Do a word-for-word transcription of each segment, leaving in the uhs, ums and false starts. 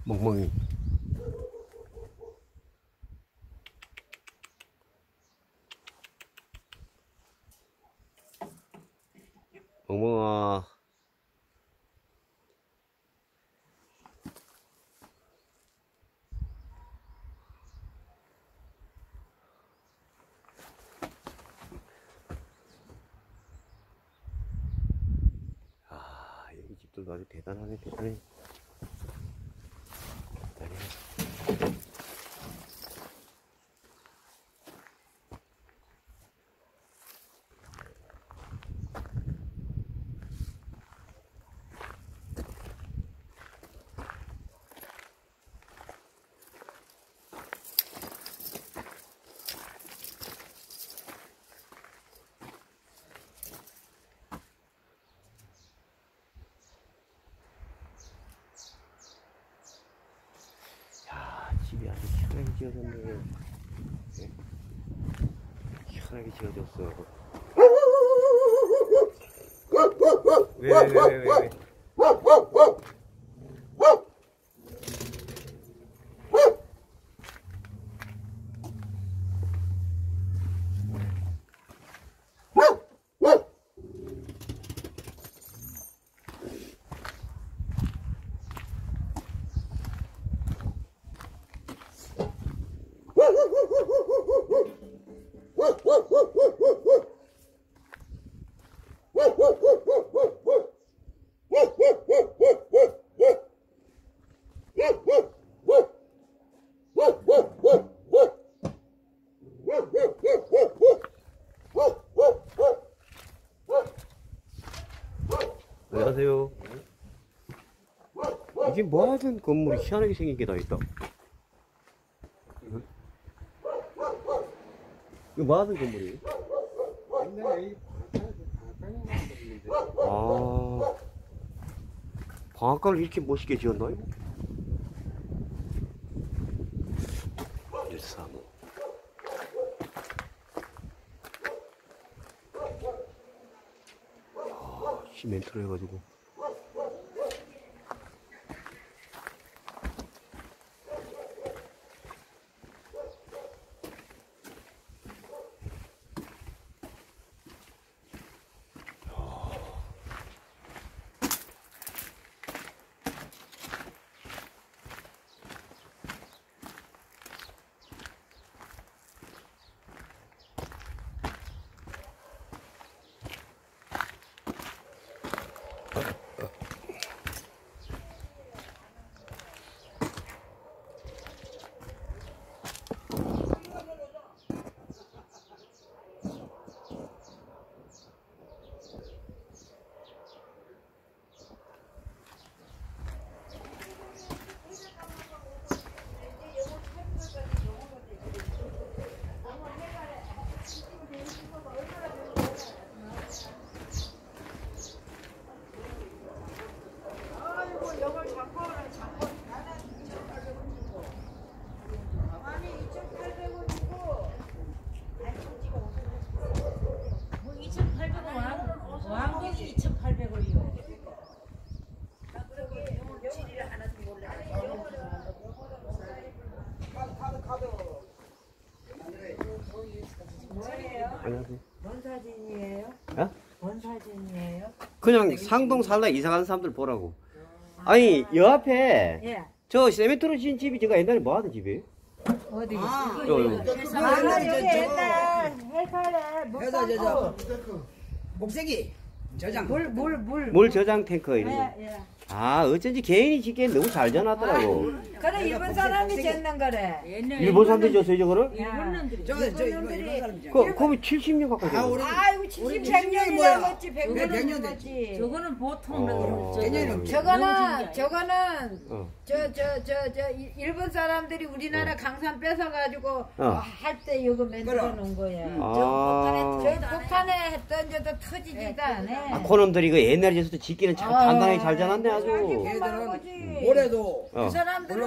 멍멍이. 멍멍아. 아, 이 집들도 아주 대단하네, 대단해. 대단해. 집이 아주 희한하게 지어졌네. 네? 희한하게 지어졌어. 왜, 왜, 왜, 왜, 왜? 안녕하세요. 이게 뭐하든 건물이 희한하게 생긴 게 다 있다. 응? 이거 뭐하든 건물이에요? 아, 방앗간을 이렇게 멋있게 지었나요? 일사무. 아, 시멘트로 해가지고. 안녕하세요. 뭔 사진이에요? 어? 뭔 사진이에요? 그냥 상동 살다 이사 간 사람들 보라고. 아니, 여 앞에 예. 저 세멘트로 지은 집이 제가 옛날에 뭐 하던 집이에요? 어디? 아, 요, 요. 아, 여기 옛날 해살에 못 해서 저, 가고 저, 목색이 저장. 물, 물, 물. 물 저장 탱커 이런 거. 예, 예. 아, 어쩐지 개인이 짓기엔 너무 잘 져놨더라고. 그래, 일본 사람이 짓는 거래. 일본 사람들이 줬어요, 저거를? 야. 저, 저, 이거 일본 사람이죠. 그, 그거 칠십 년 가까이 아, 됐어. 우리, 아이고, 칠십, 우리 백 년이 뭐야? 넘었지, 백 몇 년이 년 넘었지. 저거는 보통 어. 개념이 저거는, 저거는, 어. 저, 저, 저, 저, 이- 일본 사람들이 우리나라 강산 뺏어가지고 어. 할 때 이거 만들어 놓은 거야. 아, 저 폭탄에 했던 저도 터지지도 않아. 아, 그놈들이 그 옛날에 졌을 때 짓기는 참 단단하게 잘 져놨네, 아주. 얘들은 올해도 어. 그 사람들은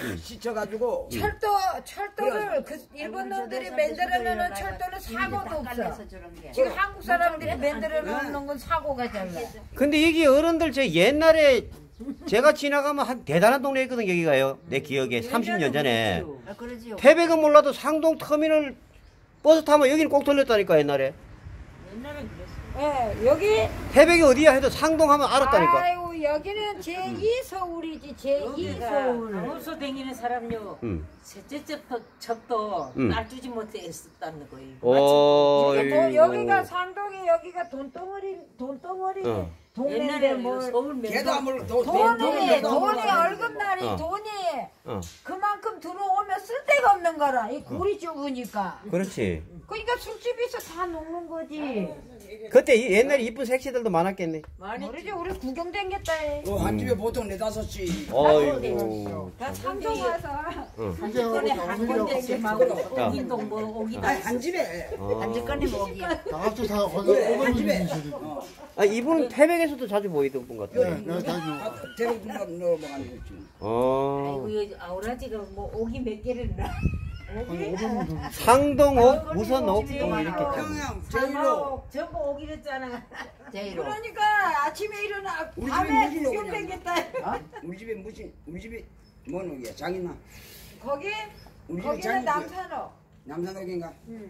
씻혀가지고 철도, 철도를 그 일본 놈들이 만들어 놓는 철도는 사고도 없어. 지금 한국 사람들이 만들어 놓는 건 사고가 잘 나. 근데 이게 어른들 저 옛날에 제가 지나가면 한 대단한 동네였거든 여기가요. 내 기억에 삼십 년 전에. 아, 그러지요. 태백은 몰라도 상동 터미널 버스 타면 여기는 꼭 들렸다니까 옛날에. 옛날엔 그랬어. 예, 여기 태백이 어디야 해도 상동 하면 알았다니까. 아이고 여기는 제이 서울이지 제이 서울. 강원서 다니는 사람요. 응. 셋째 첩도 응. 날 주지 못해 애썼다는 거예요. 어. 이게 뭐 여기가 상동이 여기가 돈덩어리 돈덩어리 어. 동네인데 옛날에 뭘 서울 걔도 안 몰라. 돈, 돈이 돈이 돈이 월급날이 어. 돈이 어. 그만큼 들어오면 쓸 데가 없는 거라 이 골이 좁으니까 그렇지. 그러니까 술집에서 다 녹는 거지. 그때 이- 옛날에 이쁜 섹시들도 많았겠네. 많이 모르지 우리 구경 댕겼다 해. 어, 한 집에 보통 네다섯이. 어이구. 다 삼성 와서 한꺼번에 한 군데 이제 막 야. 오기동 뭐 오기다. 아니, 한 집에. 어. 한꺼번에 먹이야. 다 합쳐 다 거기 그래, 한 오백 집에. 분이시지. 어. 아 이분은 태백에서도 자주 보이던 분 같아. 네, 내가 자주. 대륙 분가 넘어가는 거지. 어. 아이고 여기 아우라지가 뭐 오기 몇 개를 나. 한 오백 분 정도. 상동옥, 무선옥 뭐 이렇게 있잖아. 평양, 제일로. 제일로 전부 오기랬잖아. 제이로. 그러니까 아침에 일어나 우리 밤에 집에 구경 무슨 댕겼다. 어? 우리 집에 무슨, 우리 집에 뭔 오기야? 장이나? 거기 우리 집에 거기는 장이 남산옥. 남산옥인가?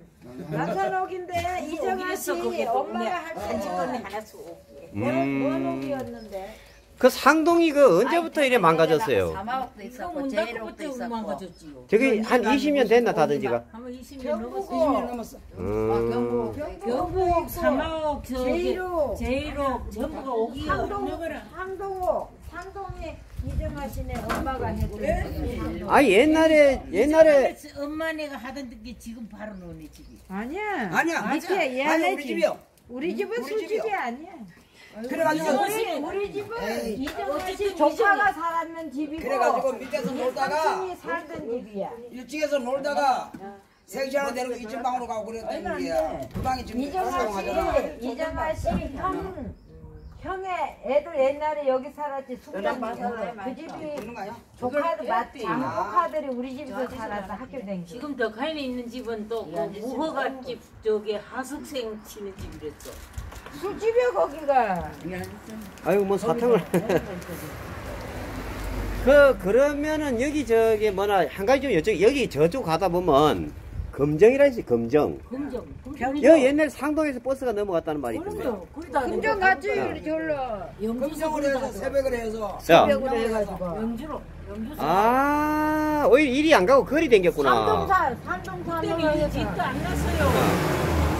남산옥인데 이정아 씨 엄마가 할 한꺼번에 때 하나 쏘. 음. 원옥이었는데. 그 상동이 그 언제부터 이래 망가졌어요? 사마옥도 이거 있었고 문 제일옥도 닫고 있었고. 망가졌지요. 저기 한 이십 년 됐나 다든지가. 한번 이십 년 경북. 넘었어. 이십 년 넘었어. 음. 경북 경북, 삼마옥, 저기 제일옥. 제일옥 전부가 오기요. 상동 상동옥 상동에 이정아 씨네 엄마가 해드린 아 옛날에 옛날에 엄마네가 하던 게 지금 바로 너네 집이. 아니야 아니야. 밑에 아니, 얘네 우리 집. 집이요. 우리 집은 우리 술집이 집이요. 아니야. 그래가지고, 우리 우리 집은 에이. 이정아 씨 조카가 살았는 집이고 그래가지고 밑에서 놀다가 삼촌이 살던 집이야. 일찍에서 놀다가 세시 하나 되는 거 이쪽 방으로 가고 그랬던 게야. 그 방이 지금 이정아 사용하잖아. 씨 이정아 씨형 형의 애들 옛날에 여기 살았지 숙장 마살에 그 집이 그런 거야? 조카들 맛 장조카들이 우리 집에서 살아서 학교 댕기. 지금 덕하인에 있는 집은 또 그 무허가집 저기 하숙생 치는 집이랬어. 술집이야 거기가. 아이고 뭐 사탕을 그 그러면은 여기 저기 뭐나 한 가지 좀 여쭤 여기 저쪽 가다 보면 금정이라 했지 금정. 금정. 여기 옛날 상동에서 버스가 넘어갔다는 말이 있던데. 금정. 굴다. 금정 갔지 우리 절로. 금성으로 해서 새벽을 해서 야. 새벽으로 해가지고. 영주로. 영주. 아 오히려 일이 안 가고 거리 댕겼구나. 삼동산 삼동산 그때는 이 집도 안 났어요.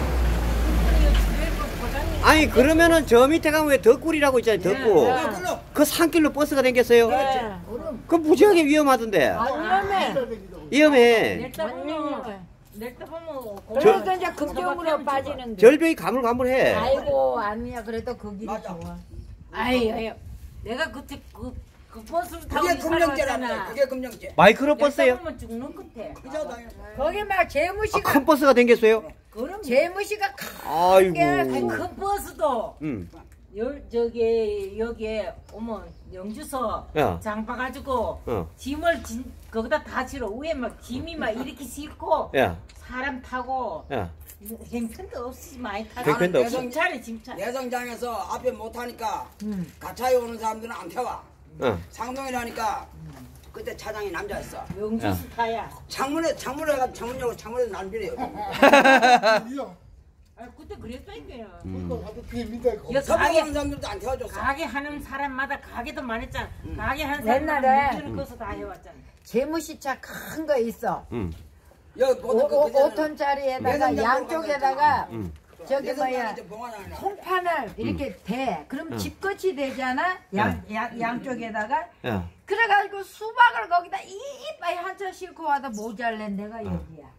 아니 그러면은 저 밑에 가면 왜 덕굴이라고 있잖아요 덕굴. 아, 그럼 그 산길로 버스가 댕겼어요. 네. 그 무지하게 위험하던데. 아 위험해. 위험해. 낼다 보면 낼다 보면 그래서 이제 금정으로 빠지는 게. 절벽이 가물가물해. 아이고 아니야 그래도 그 길이 맞아. 좋아. 아이 아이 내가 그때 그, 그 버스를 타고 그게 이사를 금정제란다. 왔잖아. 그게 금정제. 마이크로 버스예요? 낼다 보면 죽는 끝에. 그죠? 당연히. 거기 막 아, 재무씨가 큰 버스가 댕겼어요? 그럼 재무씨가 아이고. 큰 버스도 음. 여, 저기 여기에 어머 영주서 야. 장 봐가지고 어. 짐을 진, 거기다 다 실어 위에 막 짐이 막 이렇게 싣고 야. 사람 타고 야. 행편도 없이 많이 타고 행편도 없어? 짐차래 짐차. 예정장에서 앞에 못 타니까 가차에 오는 사람들은 안 태워. 어. 상동이라니까 그때 차장이 남자였어. 영주서 타야. 창문에 창문에 가 창문 열고 창문에서 난비래요. 이요. 아 그때 그랬다니까요. 그거 가도 뒤에 밑에 거. 여 서부 가게 오는 사람들도 안 태워줬어. 가게 하는 사람마다 가게도 많았잖아. 가게 하는 옛날에 사람마다 문제는 거기서 다 해왔잖아. 재무씨 차 큰 거 있어. 음. 여기 보통 그 그때는 오 톤짜리에다가 내장장 양쪽에다가 음. 저기 뭐야 예정장에 봉화장이라. 송판을 이렇게 대. 그럼 집끝이 되잖아. 양, 양, 양쪽에다가. 야. 그래가지고 수박을 거기다 이빨 한참 싣고 와도 모자란 데가 여기야.